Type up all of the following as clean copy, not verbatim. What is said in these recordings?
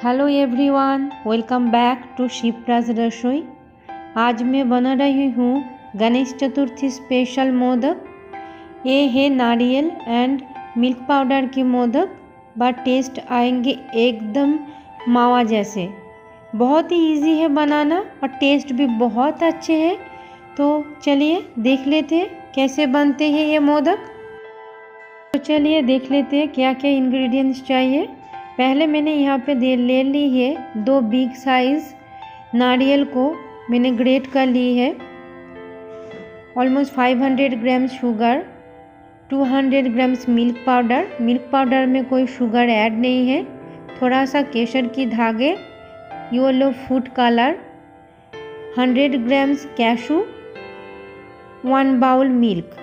Hello everyone, welcome back to Shipra's Rasoi. आज मैं बना रही हूँ गणेश चतुर्थी स्पेशल मोदक। ये है नारियल एंड मिल्क पाउडर की मोदक, बट टेस्ट आएंगे एकदम मावा जैसे। बहुत ही इजी है बनाना और टेस्ट भी बहुत अच्छे हैं। तो चलिए देख लेते हैं कैसे बनते हैं ये मोदक। तो चलिए देख लेते हैं क्या क्या इंग्रेडिएंट्स चाहिए। पहले मैंने यहाँ पे ले ली है 2 बिग साइज़ नारियल को मैंने ग्रेट कर ली है। Almost 500 gram sugar, 200 grams milk powder में कोई शुगर ऐड नहीं है। थोड़ा सा केसर की धागे, yellow food colour, 100 grams cashew, 1 bowl milk.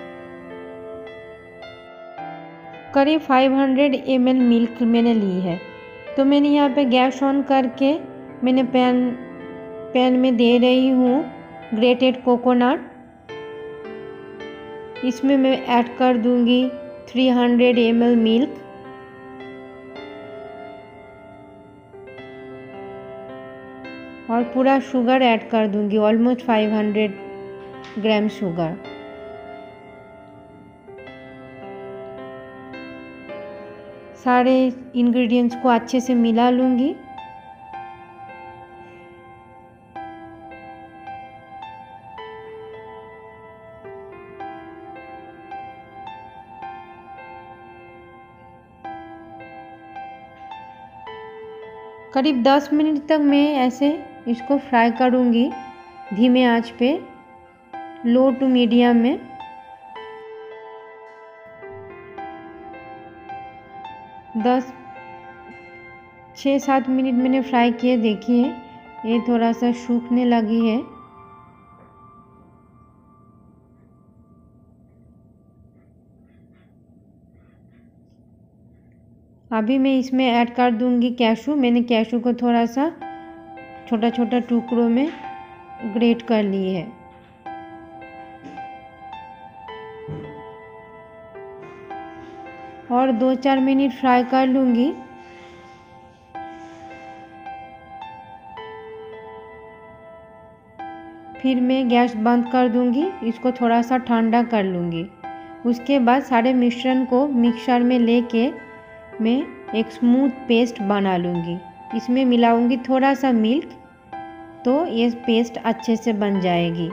करीब 500 ml मिल्क मैंने ली है। तो मैंने यहाँ पे गैस ऑन करके मैंने पैन में दे रही हूँ ग्रेटेड कोकोनट। इसमें मैं ऐड कर दूँगी 300 ml मिल्क और पूरा शुगर ऐड कर दूँगी, ऑलमोस्ट 500 ग्राम शुगर। सारे इंग्रेडिएंट्स को अच्छे से मिला लूँगी। करीब 10 मिनट तक मैं ऐसे इसको फ्राई करूँगी धीमे आंच पे, लो टू मीडियम में। दस 6-7 मिनट मैंने फ्राई किए। देखिए ये थोड़ा सा सूखने लगी है। अभी मैं इसमें ऐड कर दूंगी कैशू। मैंने कैशू को थोड़ा सा छोटा छोटा टुकड़ों में ग्रेट कर ली है। और 2-4 मिनट फ्राई कर लूँगी। फिर मैं गैस बंद कर दूँगी, इसको थोड़ा सा ठंडा कर लूँगी। उसके बाद सारे मिश्रण को मिक्सर में लेके मैं एक स्मूथ पेस्ट बना लूँगी। इसमें मिलाऊंगी थोड़ा सा मिल्क, तो ये पेस्ट अच्छे से बन जाएगी।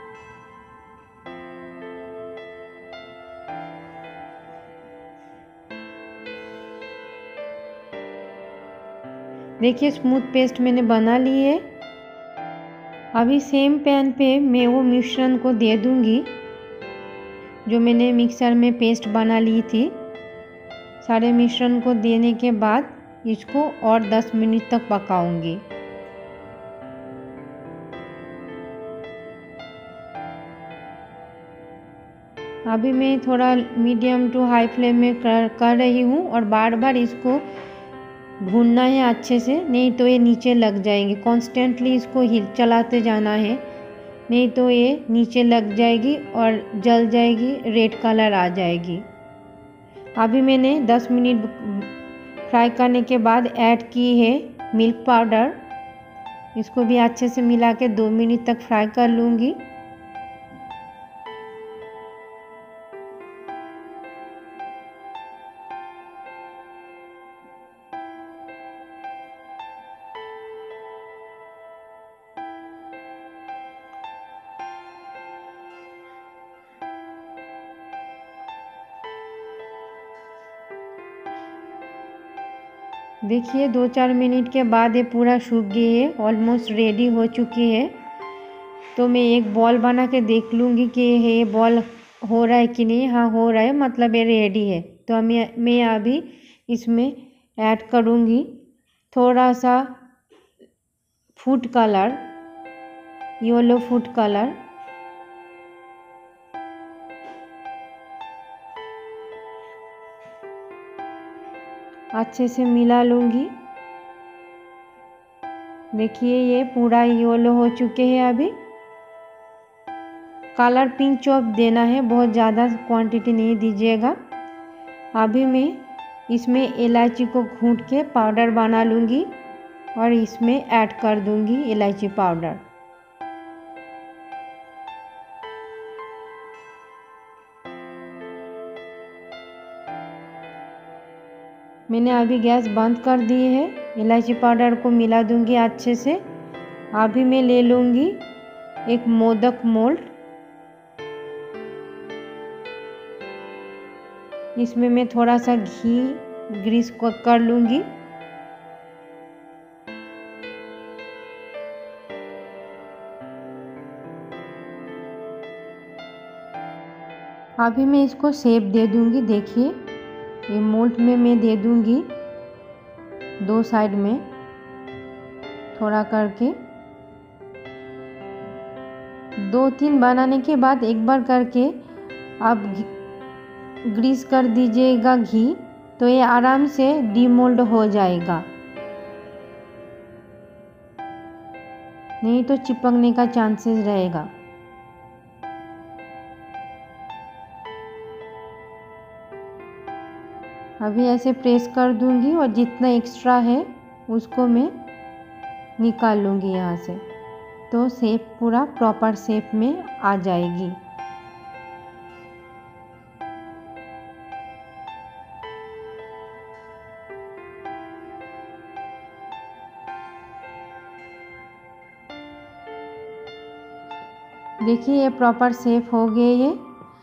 देखिए स्मूथ पेस्ट मैंने बना ली है। अभी सेम पैन पे मैं वो मिश्रण को दे दूंगी जो मैंने मिक्सर में पेस्ट बना ली थी। सारे मिश्रण को देने के बाद इसको और 10 मिनट तक पकाऊंगी। अभी मैं थोड़ा मीडियम टू हाई फ्लेम में कर रही हूँ और बार बार इसको भूनना है अच्छे से, नहीं तो ये नीचे लग जाएंगे। कॉन्स्टेंटली इसको चलाते जाना है, नहीं तो ये नीचे लग जाएगी और जल जाएगी, रेड कलर आ जाएगी। अभी मैंने 10 मिनट फ्राई करने के बाद ऐड की है मिल्क पाउडर। इसको भी अच्छे से मिला के 2 मिनट तक फ्राई कर लूँगी। देखिए 2-4 मिनट के बाद ये पूरा सूख गई है, ऑलमोस्ट रेडी हो चुकी है। तो मैं एक बॉल बना के देख लूँगी कि ये बॉल हो रहा है कि नहीं। हाँ हो रहा है, मतलब ये रेडी है। तो मैं अभी इसमें ऐड करूँगी थोड़ा सा food colour, yellow food colour. अच्छे से मिला लूँगी। देखिए ये पूरा येलो हो चुके हैं। अभी कलर पिंच ऑफ देना है, बहुत ज़्यादा क्वांटिटी नहीं दीजिएगा। अभी मैं इसमें इलायची को घूंट के पाउडर बना लूँगी। और इसमें ऐड कर दूंगी इलायची पाउडर। मैंने अभी गैस बंद कर दी है। इलायची पाउडर को मिला दूंगी अच्छे से। अभी मैं ले लूँगी एक मोदक मोल्ड। इसमें मैं थोड़ा सा घी ग्रीस को कर लूँगी। अभी मैं इसको शेप दे दूँगी। देखिए ये मोल्ड में मैं दे दूँगी 2 साइड में थोड़ा करके। 2-3 बनाने के बाद एक बार करके आप ग्रीस कर दीजिएगा घी, तो ये आराम से डीमोल्ड हो जाएगा, नहीं तो चिपकने का चांसेस रहेगा। अभी ऐसे प्रेस कर दूंगी और जितना एक्स्ट्रा है उसको मैं निकाल लूँगी यहाँ से, तो शेप पूरा प्रॉपर शेप में आ जाएगी। देखिए ये प्रॉपर शेप हो गए ये।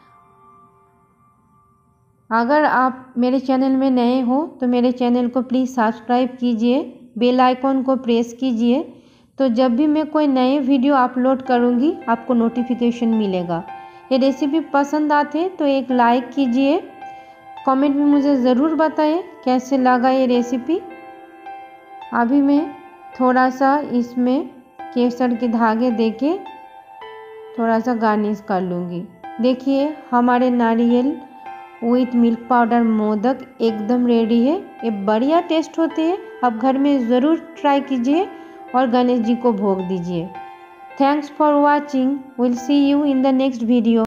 अगर आप मेरे चैनल में नए हो तो मेरे चैनल को प्लीज़ सब्सक्राइब कीजिए, बेल आइकॉन को प्रेस कीजिए, तो जब भी मैं कोई नए वीडियो अपलोड करूँगी आपको नोटिफिकेशन मिलेगा। ये रेसिपी पसंद आते तो एक लाइक कीजिए, कमेंट में मुझे ज़रूर बताएं कैसे लगा ये रेसिपी। अभी मैं थोड़ा सा इसमें केसर के धागे देके थोड़ा सा गार्निश कर लूँगी। देखिए हमारे नारियल विथ मिल्क पाउडर मोदक एकदम रेडी है। ये बढ़िया टेस्ट होते हैं, आप घर में ज़रूर ट्राई कीजिए और गणेश जी को भोग दीजिए। Thanks for watching. Will see you in the next video.